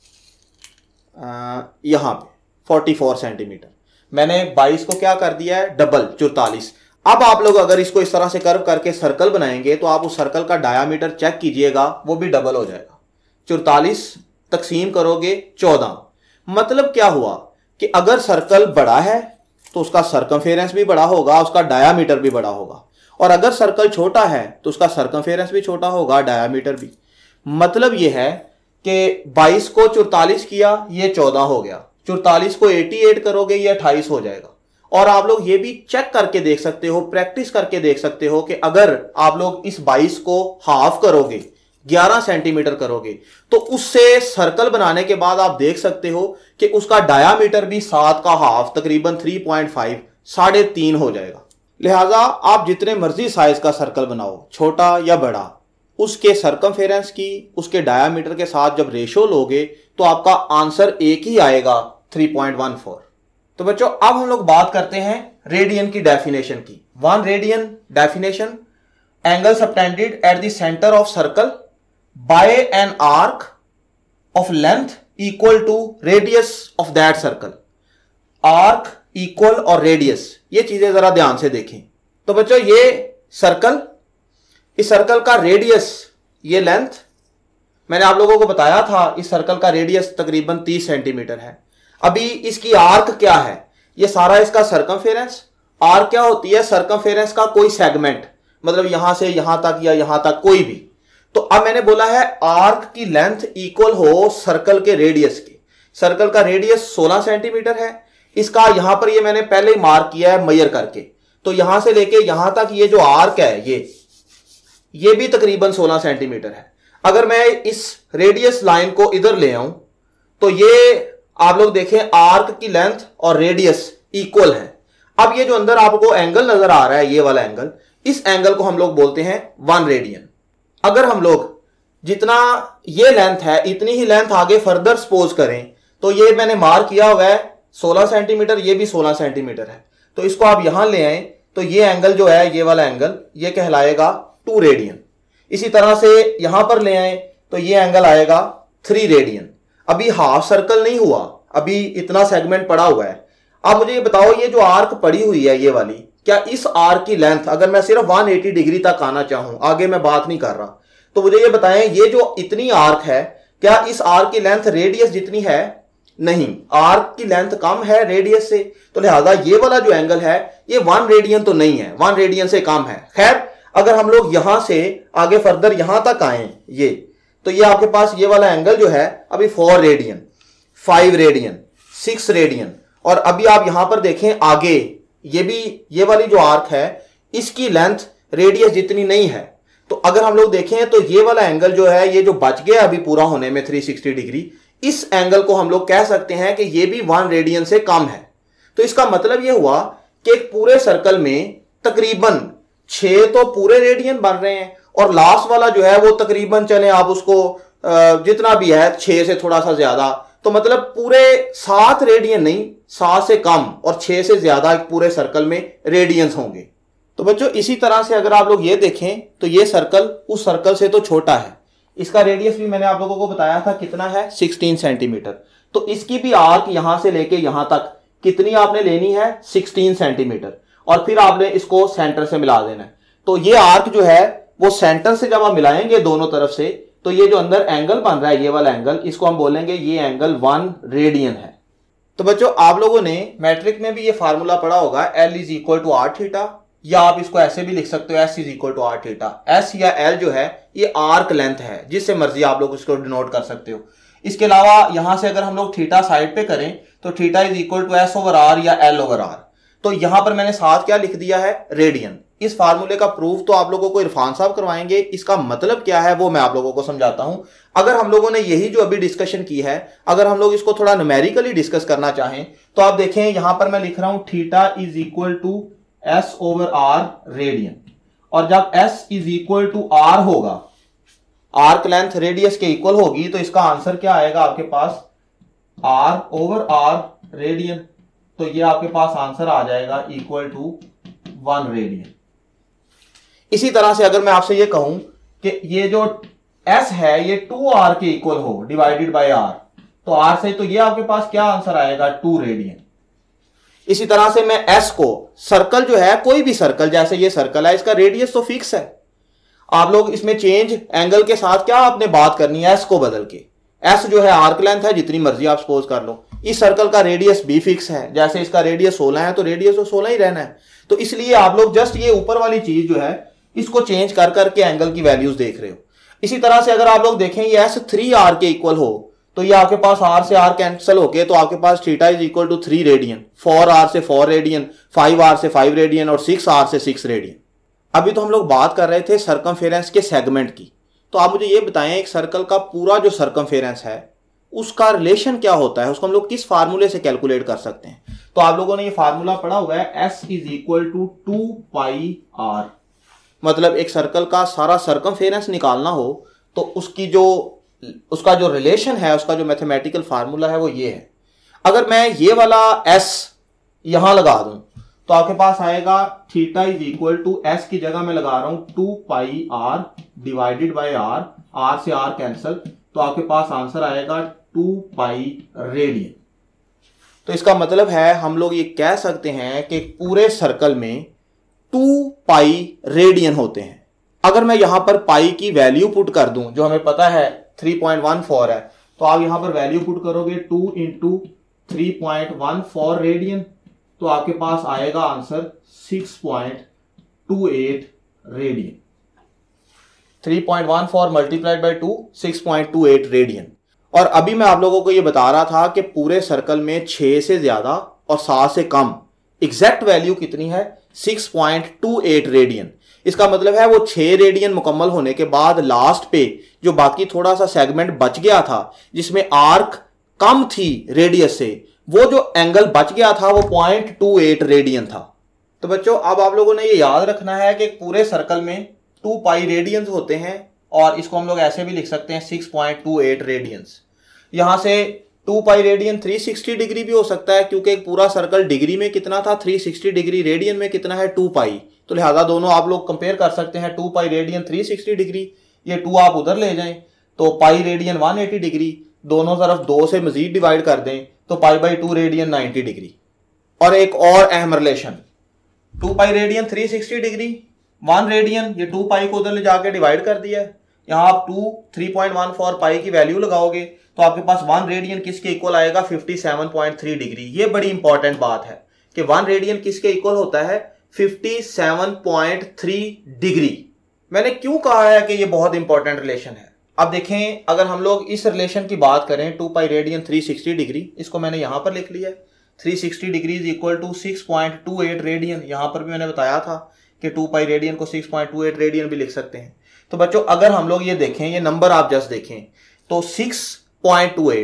यहां पे चौवालीस सेंटीमीटर। मैंने बाईस को क्या कर दिया है, डबल, चौवालीस। अब आप लोग अगर इसको इस तरह से कर्व करके सर्कल बनाएंगे तो आप उस सर्कल का डायामीटर चेक कीजिएगा, वो भी डबल हो जाएगा। चौवालीस तकसीम करोगे चौदह, मतलब क्या हुआ कि अगर सर्कल बड़ा है तो उसका सरकमफेरेंस भी बड़ा होगा, उसका डायामीटर भी बड़ा होगा, और अगर सर्कल छोटा है तो उसका सरकमफेरेंस भी छोटा होगा, डायामीटर भी। मतलब यह है कि बाईस को चौवालीस किया, ये चौदह हो गया, चौवालीस को अठासी करोगे ये अट्ठाईस हो जाएगा। और आप लोग ये भी चेक करके देख सकते हो, प्रैक्टिस करके देख सकते हो कि अगर आप लोग इस बाईस को हाफ करोगे, ग्यारह सेंटीमीटर करोगे, तो उससे सर्कल बनाने के बाद आप देख सकते हो कि उसका डायामीटर भी सात का हाफ तकरीबन तीन पॉइंट पाँच, साढ़े तीन हो जाएगा। लिहाजा आप जितने मर्जी साइज का सर्कल बनाओ, छोटा या बड़ा, उसके सरकमफेरेंस की, उसके डायामीटर के साथ जब रेशो लोगे तो आपका आंसर एक ही आएगा, तीन पॉइंट एक चार। तो बच्चों अब हम लोग बात करते हैं रेडियन की डेफिनेशन की। One radian definition, angle subtended at the centre of circle by an arc of length equal to radius of that circle. Arc, equal और रेडियस, ये चीजें जरा ध्यान से देखें। तो बच्चों ये सर्कल, इस सर्कल का रेडियस, ये लेंथ, मैंने आप लोगों को बताया था इस सर्कल का रेडियस तकरीबन तीस सेंटीमीटर है। अभी इसकी आर्क क्या है, ये सारा इसका सरकमफेरेंस। आर्क क्या होती है, सरकमफेरेंस का कोई सेगमेंट, मतलब यहां से यहां तक या यहां तक कोई भी। तो अब मैंने बोला है आर्क की लेंथ इक्वल हो सर्कल के रेडियस की। सर्कल का रेडियस सोलह सेंटीमीटर है, इसका यहां पर ये मैंने पहले ही मार्क किया है मेजर करके। तो यहां से लेके यहां तक ये जो आर्क है, ये ये भी तकरीबन सोलह सेंटीमीटर है। अगर मैं इस रेडियस लाइन को इधर ले आऊं तो ये आप लोग देखें आर्क की लेंथ और रेडियस इक्वल है। अब ये जो अंदर आपको एंगल नजर आ रहा है, ये वाला एंगल, इस एंगल को हम लोग बोलते हैं वन रेडियन। अगर हम लोग जितना ये लेंथ है इतनी ही लेंथ आगे फर्दर सपोज करें तो ये मैंने मार्क किया हुआ है सोलह सेंटीमीटर, ये भी सोलह सेंटीमीटर है। तो इसको आप यहां ले आए तो ये एंगल जो है, ये वाला एंगल, ये कहलाएगा टू रेडियन। इसी तरह से यहां पर ले आए तो ये एंगल आएगा थ्री रेडियन। अभी हाफ सर्कल नहीं हुआ, अभी इतना सेगमेंट पड़ा हुआ है। अब मुझे ये बताओ, ये जो आर्क पड़ी हुई है ये वाली, क्या इस आर्क की लेंथ, अगर मैं सिर्फ एक सौ अस्सी डिग्री तक आना चाहूं, आगे मैं बात नहीं कर रहा, तो मुझे ये बताएं ये जो इतनी आर्क है, क्या इस आर्क की लेंथ रेडियस जितनी है? नहीं, आर्क की लेंथ कम है रेडियस से, तो लिहाजा ये वाला जो एंगल है ये वन रेडियन तो नहीं है, वन रेडियन से कम है। खैर, अगर हम लोग यहां से आगे फर्दर यहां तक आए ये, तो ये आपके पास ये वाला एंगल जो है अभी four radian, five radian, six radian, और अभी आप यहां पर देखें आगे ये भी, ये वाली जो आर्क है इसकी लेंथ रेडियस जितनी नहीं है। तो अगर हम लोग देखें तो ये वाला एंगल जो है, ये जो बच गया अभी पूरा होने में तीन सौ साठ डिग्री, इस एंगल को हम लोग कह सकते हैं कि ये भी वन रेडियन से कम है। तो इसका मतलब ये हुआ कि एक पूरे सर्कल में तकरीबन छह तो पूरे रेडियन बन रहे हैं और लास्ट वाला जो है वो तकरीबन चले आप उसको जितना भी है छह से थोड़ा सा ज्यादा, तो मतलब पूरे सात रेडियन नहीं, सात से कम और छह से ज्यादा एक पूरे सर्कल में रेडियंस होंगे। तो बच्चों इसी तरह से अगर आप लोग ये देखें तो ये सर्कल उस सर्कल से तो छोटा है, इसका रेडियस भी मैंने आप लोगों को बताया था कितना है, सोलह सेंटीमीटर। तो इसकी भी आर्क यहां से लेके यहां तक कितनी आपने लेनी है, सोलह सेंटीमीटर, और फिर आपने इसको सेंटर से मिला देना है। तो ये आर्क जो है वो सेंटर से जब आप मिलाएंगे दोनों तरफ से, तो ये जो अंदर एंगल बन रहा है ये वाला एंगल, इसको हम बोलेंगे ये एंगल वन रेडियन है। तो बच्चों आप लोगों ने मैट्रिक में भी ये फार्मूला पढ़ा होगा, L is equal to R theta, या आप इसको ऐसे भी लिख सकते हो S is equal to R theta. S या एल जो है ये आर्क लेंथ है, जिससे मर्जी आप लोग इसको डिनोट कर सकते हो। इसके अलावा यहां से अगर हम लोग थीटा साइड पे करें तो theta is equal to S over R या एल ओवर आर। तो यहां पर मैंने साथ क्या लिख दिया है, रेडियन। इस फार्मूले का प्रूफ तो आप लोगों को इरफान साहब करवाएंगे, इसका मतलब क्या है वो मैं आप लोगों को समझाता हूं। अगर हम लोगों ने यही जो अभी डिस्कशन की है, अगर हम लोग इसको थोड़ा न्यूमेरिकली डिस्कस करना चाहें तो आप देखें यहां पर मैं लिख रहा हूं theta is equal to S over R radian, और जब S is equal to R होगा, आर्क लेंथ रेडियस के इक्वल होगी, तो इसका आंसर क्या आएगा आपके पास, आर ओवर आर रेडियन। तो ये आपके पास आंसर आ जाएगा इक्वल टू वन रेडियन। इसी तरह से अगर मैं आपसे ये कहूं कि ये जो एस है ये टू आर के इक्वल हो डिवाइडेड बाय आर, तो आर से तो ये आपके पास क्या आंसर आएगा, टू रेडियन। इसी तरह से मैं एस को, सर्कल जो है कोई भी सर्कल, जैसे ये सर्कल है इसका रेडियस तो फिक्स है, आप लोग इसमें चेंज एंगल के साथ क्या आपने बात करनी है, एस को बदल के। एस जो है आर्क लेंथ है, जितनी मर्जी आप सपोज कर लो। इस सर्कल का रेडियस भी फिक्स है, जैसे इसका रेडियस सोलह है तो रेडियस तो सोलह ही रहना है। तो इसलिए आप लोग जस्ट ये ऊपर वाली चीज जो है इसको चेंज कर करके एंगल की वैल्यूज देख रहे हो। इसी तरह से अगर आप लोग देखें ये एस थ्री आर के इक्वल हो, तो ये आपके पास आर से आर कैंसिल होके तो आपके पास theta is equal to three radian, four R से फोर रेडियन, फाइव आर से फाइव रेडियन और सिक्स आर से सिक्स रेडियन। अभी तो हम लोग बात कर रहे थे सर्कमफेरेंस के सेगमेंट की। तो आप मुझे ये बताएं एक सर्कल का पूरा जो सर्कमफेरेंस है उसका रिलेशन क्या होता है, उसको हम लोग किस फार्मूले से कैलकुलेट कर सकते हैं। तो आप लोगों ने ये फार्मूला पढ़ा हुआ है, S is equal to two pi R. मतलब एक सर्कल का सारा सर्कमफेरेंस निकालना हो तो उसकी जो उसका जो रिलेशन है, उसका जो मैथमेटिकल फार्मूला है वो ये है। अगर मैं ये वाला एस यहां लगा दूं तो आपके पास आएगा theta is equal to S की जगह मैं लगा रहा हूं two pi R divided by R, R से आर कैंसल, तो आपके पास आंसर आएगा टू पाई रेडियन। तो इसका मतलब है हम लोग ये कह सकते हैं कि पूरे सर्कल में टू पाई रेडियन होते हैं। अगर मैं यहां पर पाई की वैल्यू पुट कर दूं, जो हमें पता है थ्री पॉइंट वन फोर है, तो आप यहां पर वैल्यू पुट करोगे two into three point one four radian, तो आपके पास आएगा answer six point two eight radian. Three point one four multiplied by two, six point two eight radian. और अभी मैं आप लोगों को यह बता रहा था कि पूरे सर्कल में छह से ज्यादा और सात से कम, एग्जैक्ट वैल्यू कितनी है, six point two eight radian. इसका मतलब है वो छह रेडियन मुकम्मल होने के बाद लास्ट पे जो बाकी थोड़ा सा सेगमेंट बच गया था जिसमें आर्क कम थी रेडियस से, वो जो एंगल बच गया था वो पॉइंट टू एट रेडियन था। तो बच्चों अब आप लोगों ने ये याद रखना है कि पूरे सर्कल में टू पाई रेडियंस होते हैं, और इसको हम लोग ऐसे भी लिख सकते हैं six point two eight radians. यहां से two pi radian three sixty degree भी हो सकता है, क्योंकि एक पूरा सर्कल डिग्री में कितना था थ्री सिक्सटी डिग्री, रेडियन में कितना है टू पाई, तो लिहाजा दोनों आप लोग कंपेयर कर सकते हैं। Two pi radian three sixty degree, ये टू आप उधर ले जाएं तो pi radian one eighty degree, दोनों तरफ दो से मजीद डिवाइड कर दें तो pi by two radian ninety degree. और एक और अहम relation, two pi radian three sixty degree, one radian, ये टू पाई को उधर ले जाके डिवाइड कर दिया है। यहां आप two three point one four pi की वैल्यू लगाओगे तो आपके पास वन रेडियन किसके इक्वल आएगा, fifty seven point three degree. ये बड़ी इंपॉर्टेंट बात है कि वन रेडियन किसके इक्वल होता है, fifty seven point three degree. मैंने क्यों कहा है कि ये बहुत इंपॉर्टेंट रिलेशन है। अब देखें अगर हम लोग इस रिलेशन की बात करें, two pi radian three sixty degree, इसको मैंने यहां पर लिख लिया है, three sixty degree is equal to six point two eight radian. यहां पर भी मैंने बताया था कि टू पाई रेडियन को six point two eight radian भी लिख सकते हैं। तो बच्चों अगर हम लोग ये देखें, ये नंबर आप जस्ट देखें तो सिक्स पॉइंट टू एट,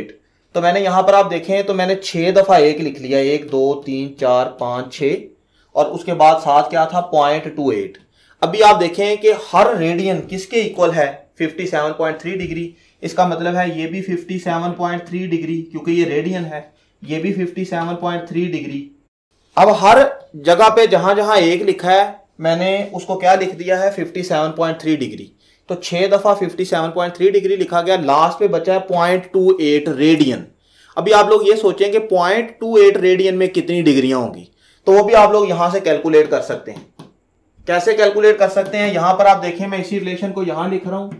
तो मैंने यहाँ पर आप देखें तो मैंने छः दफ़ा एक लिख लिया, एक दो तीन चार पाँच छः, और उसके बाद साथ क्या था पॉइंट टू एट। अभी आप देखें कि हर रेडियन किसके इक्वल है, fifty seven point three degree. इसका मतलब है ये भी fifty seven point three degree क्योंकि ये रेडियन है, ये भी fifty seven point three degree. अब हर जगह पे जहां जहां एक लिखा है मैंने उसको क्या लिख दिया है fifty seven point three degree. तो छह दफा fifty seven point three degree लिखा गया, लास्ट पे बचा है पॉइंट टू एट रेडियन। अभी आप लोग ये सोचें कि पॉइंट टू एट रेडियन में कितनी डिग्रियां होंगी, तो वो भी आप लोग यहां से कैलकुलेट कर सकते हैं। कैसे कैलकुलेट कर सकते हैं, यहां पर आप देखें मैं इसी रिलेशन को यहां लिख रहा हूं,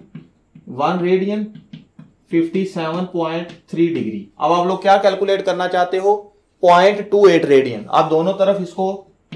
one radian fifty seven point three degree. अब आप लोग क्या कैलकुलेट करना चाहते हो, पॉइंट टू एट रेडियन। आप दोनों तरफ इसको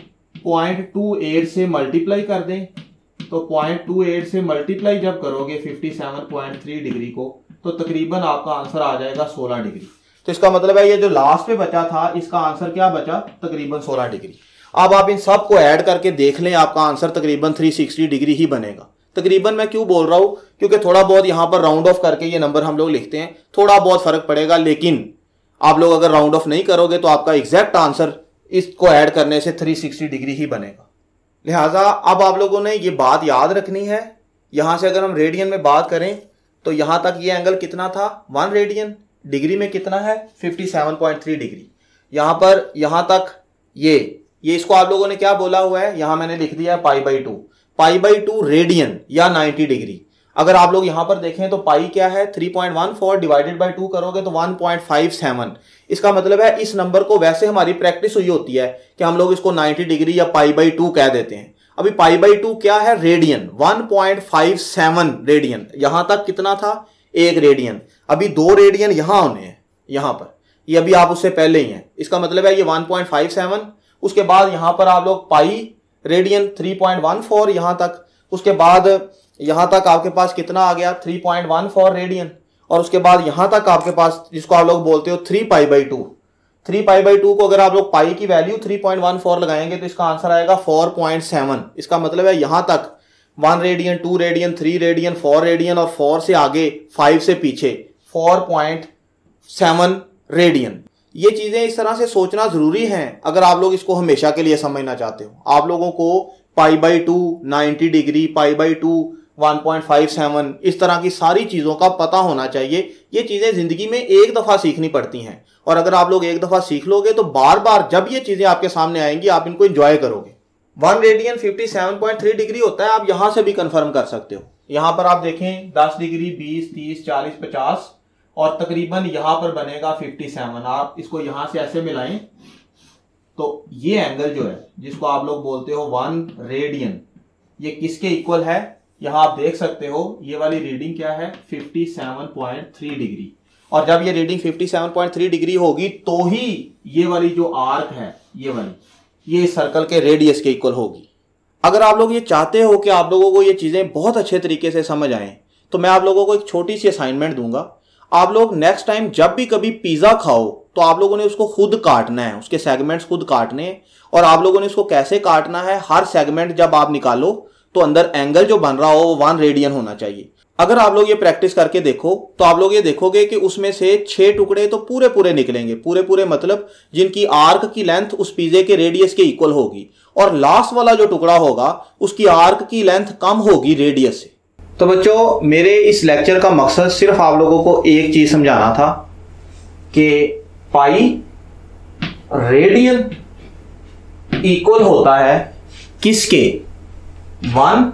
पॉइंट टू एट से मल्टीप्लाई कर दें, तो पॉइंट टू एट से मल्टीप्लाई जब करोगे fifty seven point three degree को, तो तकरीबन आपका आंसर आ जाएगा सोलह डिग्री। तो इसका मतलब है ये जो लास्ट पे बचा था इसका आंसर क्या बचा, तकरीबन सोलह डिग्री। अब आप इन सब को ऐड करके देख लें, आपका आंसर तकरीबन थ्री सिक्सटी डिग्री ही बनेगा। तकरीबन मैं क्यों बोल रहा हूं, क्योंकि थोड़ा बहुत यहां पर राउंड ऑफ करके ये नंबर हम लोग लिखते हैं, थोड़ा बहुत फर्क पड़ेगा, लेकिन आप लोग अगर राउंड ऑफ नहीं करोगे तो आपका एग्जैक्ट आंसर इसको ऐड करने से थ्री सिक्सटी डिग्री ही बनेगा। लिहाजा अब आप लोगों ने ये बात याद रखनी है। यहां से अगर हम रेडियन में बात करें तो यहां तक ये एंगल कितना था, वन रेडियन, डिग्री में कितना है fifty seven point three degree. यहां पर यहां तक ये ये इसको आप लोगों ने क्या बोला हुआ है, यहां मैंने लिख दिया है pi by two, pi by two radian या नाइन्टी डिग्री। अगर आप लोग यहां पर देखें तो पाई क्या है, three point one four divided by two करोगे तो वन पॉइंट फाइव सेवन। इसका मतलब है इस नंबर को, वैसे हमारी प्रैक्टिस हुई होती है कि हम लोग इसको नाइन्टी डिग्री या पाई बाई टू कह देते हैं। अभी पाई बाई टू क्या है, radian, one point five seven radian. यहां तक कितना था, एक रेडियन। अभी दो रेडियन यहां होने हैं, यहां पर ये अभी आप उससे पहले ही हैं। इसका मतलब है ये वन पॉइंट फाइव सेवन, उसके बाद यहां पर आप लोग pi radian three point one four यहां तक, उसके बाद यहां तक आपके पास कितना आ गया three point one four radian, और उसके बाद यहां तक आपके पास जिसको आप लोग बोलते हो three pi by two. Three pi by two को अगर आप लोग पाई की value three point one four लगाएंगे तो इसका आंसर आएगा फोर पॉइंट सेवन। इसका मतलब है यहां तक one radian, two radian, three radian, four radian, और फोर से आगे फाइव से पीछे फोर पॉइंट सेवन रेडियन। ये चीजें इस तरह से सोचना जरूरी है अगर आप लोग इसको हमेशा के लिए समझना चाहते हो। आप लोगों को pi by two, ninety degree, pi by two, one point five seven, इस तरह की सारी चीजों का पता होना चाहिए। ये चीजें जिंदगी में एक दफा सीखनी पड़ती हैं, और अगर आप लोग एक दफा सीख लोगे तो बार बार जब ये चीजें आपके सामने आएंगी आप इनको एंजॉय करोगे। One radian fifty seven point three degree होता है, आप यहां से भी कंफर्म कर सकते हो। यहां पर आप देखें दस डिग्री, बीस, तीस, चालीस, पचास, और तकरीबन यहां पर बनेगा फिफ्टी सेवन। आप इसको यहां से ऐसे मिलाएं तो ये एंगल जो है जिसको आप लोग बोलते हो वन रेडियन, ये किसके इक्वल है, यहां आप देख सकते हो ये वाली रीडिंग क्या है fifty seven point three degree. और जब ये reading fifty seven point three degree होगी तो ही ये वाली जो आर्क है, ये वाली, ये सर्कल के रेडियस के इक्वल होगी। अगर आप लोग ये चाहते हो कि आप लोगों को ये चीजें बहुत अच्छे तरीके से समझ आए तो मैं आप लोगों को एक छोटी सी असाइनमेंट दूंगा। आप लोग नेक्स्ट टाइम जब भी कभी पिज्जा खाओ तो आप लोगों ने उसको खुद काटना है, उसके सेगमेंट्स खुद काटने हैं। और आप लोगों ने उसको कैसे काटना है, हर सेगमेंट जब आप निकालो तो अंदर एंगल जो बन रहा हो वो वन रेडियन होना चाहिए। अगर आप लोग ये प्रैक्टिस करके देखो तो आप लोग ये देखोगे कि उसमें से छह टुकड़े तो पूरे पूरे निकलेंगे, पूरे पूरे मतलब जिनकी आर्क की लेंथ उस पिज्जे के रेडियस के इक्वल होगी, और लास्ट वाला जो टुकड़ा होगा उसकी आर्क की लेंथ कम होगी रेडियस से। तो बच्चों, मेरे इस लेक्चर का मकसद सिर्फ आप लोगों को एक चीज समझाना था कि पाई रेडियन इक्वल होता है किसके, वन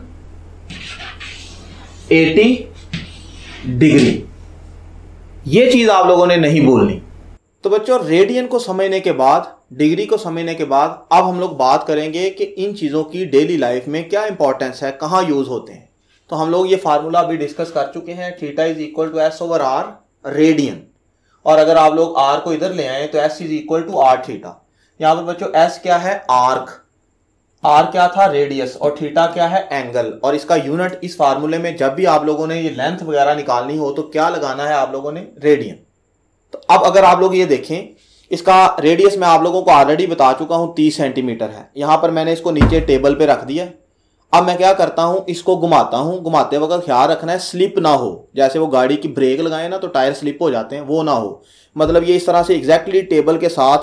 एटी डिग्री। ये चीज आप लोगों ने नहीं भूलनी। तो बच्चों, रेडियन को समझने के बाद, डिग्री को समझने के बाद अब हम लोग बात करेंगे कि इन चीजों की डेली लाइफ में क्या इंपॉर्टेंस है, कहां यूज होते हैं। तो हम लोग ये फार्मूला अभी डिस्कस कर चुके हैं, theta is equal to S over R radian. और अगर आप लोग आर को इधर ले आए तो S is equal to R theta. यहां पर बच्चों एस क्या है, आर्क, आर क्या था, रेडियस, और थीटा क्या है, एंगल। और इसका यूनिट इस फार्मूले में जब भी आप लोगों ने ये लेंथ वगैरह निकालनी हो तो क्या लगाना है आप लोगों ने, रेडियन। तो अब अगर आप लोग ये देखें, इसका रेडियस मैं आप लोगों को ऑलरेडी बता चुका हूं तीस सेंटीमीटर है। यहां पर मैंने इसको नीचे टेबल पे रख दिया। अब मैं क्या करता हूं, इसको घुमाता हूं। घुमाते वक्त ख्याल रखना है स्लिप ना हो, जैसे वो गाड़ी की ब्रेक लगाए ना तो टायर स्लिप हो जाते हैं, वो ना हो। मतलब ये इस तरह से एग्जैक्टली टेबल के साथ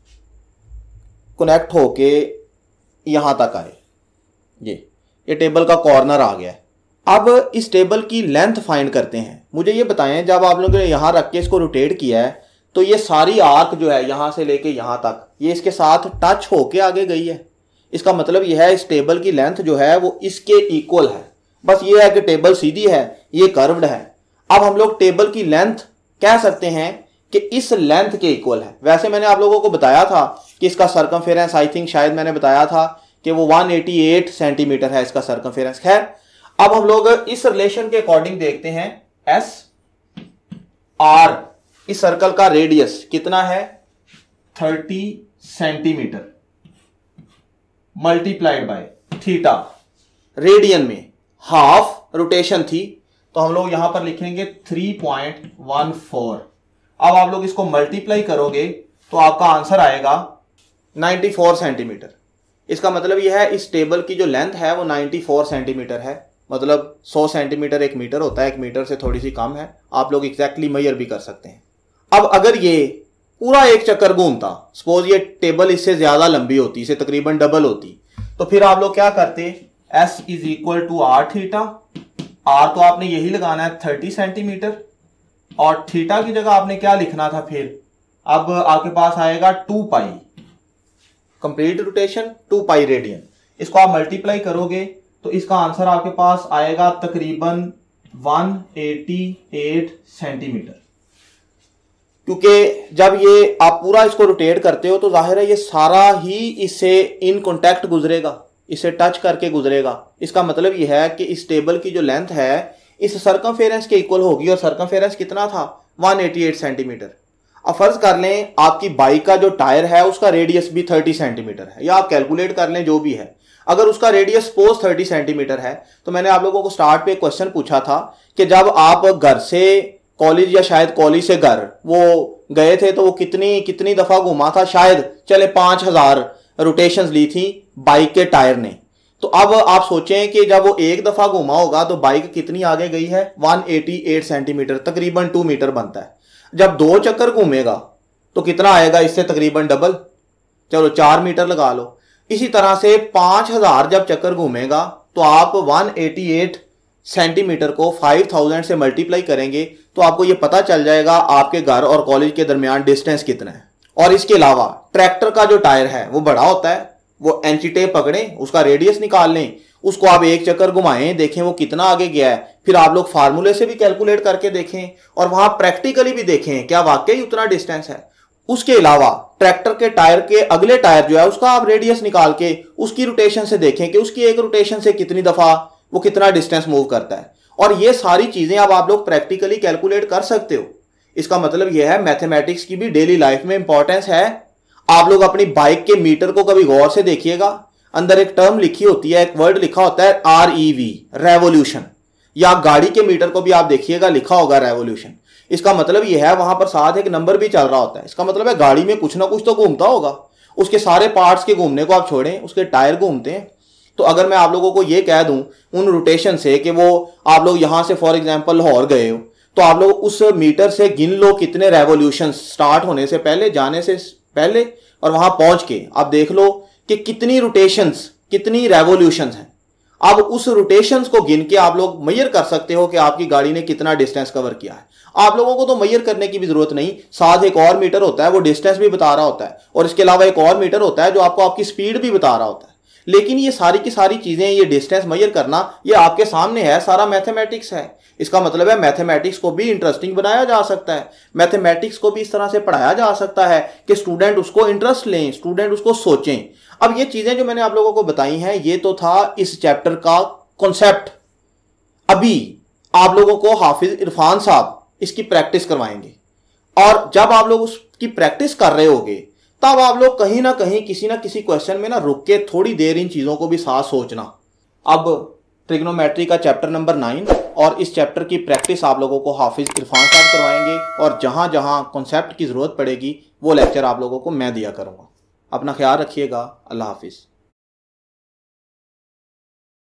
कनेक्ट होके यहाँ तक आए। ये ये टेबल का कॉर्नर आ गया है। अब इस टेबल की लेंथ फाइंड करते हैं। मुझे ये बताएं, जब आप लोगों ने यहाँ रख के इसको रोटेट किया है तो ये सारी आर्क जो है यहाँ से लेके यहाँ तक ये इसके साथ टच होके आगे गई है। इसका मतलब ये है इस टेबल की लेंथ जो है वो इसके इक्वल है। बस ये है कि टेबल सीधी है, ये कर्व्ड है। अब हम लोग टेबल की लेंथ कह सकते हैं कि इस लेंथ के इक्वल है। वैसे मैंने आप लोगों को बताया था कि इसका सर्कमफेरेंस, आई थिंक शायद मैंने बताया था कि वो एक सौ अट्ठासी सेंटीमीटर है इसका सर्कमफेरेंस। खैर, अब हम लोग इस रिलेशन के अकॉर्डिंग देखते हैं। एस आर इस सर्कल का रेडियस कितना है, तीस centimetre multiplied by theta. Radian में हाफ रोटेशन थी तो हम लोग यहां पर लिखेंगे थ्री पॉइंट वन फोर। अब आप लोग इसको मल्टीप्लाई करोगे तो आपका आंसर आएगा चौरानवे सेंटीमीटर। इसका मतलब यह है इस टेबल की जो लेंथ है वो चौरानवे सेंटीमीटर है। मतलब सौ सेंटीमीटर एक मीटर होता है, एक मीटर से थोड़ी सी कम है। आप लोग एग्जैक्टली मेजर भी कर सकते हैं। अब अगर ये पूरा एक चक्कर घूमता, सपोज ये टेबल इससे ज्यादा लंबी होती, इसे तकरीबन डबल होती, तो फिर आप लोग क्या करते, S is equal to R theta. R तो आपने यही लगाना है तीस सेंटीमीटर और थीटा की जगह आपने क्या लिखना था फिर, अब आपके पास आएगा two pi complete rotation, two pi radian. इसको आप मल्टीप्लाई करोगे तो इसका आंसर आपके पास आएगा तकरीबन एक सौ अट्ठासी सेंटीमीटर। क्योंकि जब ये आप पूरा इसको रोटेट करते हो तो जाहिर है ये सारा ही इससे इन कॉन्टैक्ट गुजरेगा, इसे टच करके गुजरेगा। इसका मतलब ये है कि इस टेबल की जो लेंथ है इस सर्कमफेरेंस के इक्वल होगी, और सर्कमफेरेंस कितना था, एक सौ अट्ठासी सेंटीमीटर। अब फर्ज कर लें आपकी बाइक का जो टायर है उसका रेडियस भी तीस सेंटीमीटर है, या आप कैलकुलेट कर लें जो भी है। अगर उसका रेडियस सपोज तीस सेंटीमीटर है तो मैंने आप लोगों को स्टार्ट पे क्वेश्चन पूछा था कि जब आप घर से कॉलेज या शायद कॉलेज से घर वो गए थे तो वो कितनी कितनी दफा घूमा था, शायद चले पांच हजार रोटेशंस ली थी बाइक के टायर ने। तो अब आप सोचें कि जब वो एक दफा घूमा होगा तो बाइक कितनी आगे गई है, एक सौ अट्ठासी सेंटीमीटर, तकरीबन टू मीटर बनता है। जब दो चक्कर घूमेगा तो कितना आएगा, इससे तकरीबन डबल, चलो चार मीटर लगा लो। इसी तरह से पांच हजार जब चक्कर घूमेगा तो आप एक सौ अट्ठासी सेंटीमीटर को पाँच हज़ार से मल्टीप्लाई करेंगे तो आपको ये पता चल जाएगा आपके घर और कॉलेज के दरमियान डिस्टेंस कितना है। और इसके अलावा ट्रैक्टर का जो टायर है वो बड़ा होता है, वो एंची टेप पकड़ें, उसका रेडियस निकाल लें, उसको आप एक चक्कर घुमाएं, देखें वो कितना आगे गया है। फिर आप लोग फार्मूले से भी कैलकुलेट करके देखें और वहां प्रैक्टिकली भी देखें क्या वाकई उतना डिस्टेंस है। उसके अलावा ट्रैक्टर के टायर के अगले टायर जो है उसका आप रेडियस निकाल के उसकी रोटेशन से देखें कि उसकी एक रोटेशन से कितनी दफा वो कितना डिस्टेंस मूव करता है। और ये सारी चीजें अब आप लोग प्रैक्टिकली कैलकुलेट कर सकते हो। इसका मतलब यह है मैथमेटिक्स की भी डेली लाइफ में इंपॉर्टेंस है। आप लोग अपनी बाइक के मीटर को कभी गौर से देखिएगा, अंदर एक टर्म लिखी होती है, एक वर्ड लिखा होता है आर ई वी, रेवोल्यूशन। या गाड़ी के मीटर को भी आप देखिएगा लिखा होगा रेवोल्यूशन। इसका मतलब यह है वहां पर साथ एक नंबर भी चल रहा होता है। इसका मतलब है गाड़ी में कुछ ना कुछ तो घूमता होगा। उसके सारे पार्ट्स के घूमने को आप छोड़ें, उसके टायर घूमते हैं। तो अगर मैं आप लोगों को यह कह दूं उन रोटेशन से कि वो आप लोग यहां से फॉर एग्जांपल लाहौर गए हो तो आप लोग उस मीटर से गिन लो कितने रेवोल्यूशन स्टार्ट होने से पहले, जाने से पहले, और वहां पहुंच के आप देख लो कि कितनी रोटेशंस, कितनी रेवोल्यूशंस हैं। अब उस रोटेशंस को गिन के आप लोग मेजर कर सकते हो कि आपकी गाड़ी ने कितना डिस्टेंस कवर किया है। आप लोगों को तो मेजर करने की भी जरूरत नहीं, साथ एक और मीटर होता है वो डिस्टेंस भी बता रहा होता है, और इसके अलावा एक और मीटर होता है जो आपको आपकी स्पीड भी बता रहा होता है। लेकिन ये सारी की सारी चीजें, ये डिस्टेंस मेजर करना, ये आपके सामने है, सारा मैथमेटिक्स है। इसका मतलब है मैथमेटिक्स को भी इंटरेस्टिंग बनाया जा सकता है, मैथमेटिक्स को भी इस तरह से पढ़ाया जा सकता है कि स्टूडेंट उसको इंटरेस्ट लें, स्टूडेंट उसको सोचें। अब ये चीजें जो मैंने आप लोगों को बताई हैं ये तो था इस चैप्टर का कॉन्सेप्ट। अभी आप लोगों को हाफिज इरफान साहब इसकी प्रैक्टिस करवाएंगे, और जब आप लोग उसकी प्रैक्टिस कर रहे होगे तब आप लोग कहीं ना कहीं किसी ना किसी क्वेश्चन में ना रुक के थोड़ी देर इन चीजों को भी साथ सोचना। अब ट्रिग्नोमेट्री का चैप्टर नंबर नाइन और इस चैप्टर की प्रैक्टिस आप लोगों को हाफिज इरफान साहब करवाएंगे, और जहां जहां कॉन्सेप्ट की जरूरत पड़ेगी वो लेक्चर आप लोगों को मैं दिया करूंगा। अपना ख्याल रखिएगा। अल्लाह हाफिज।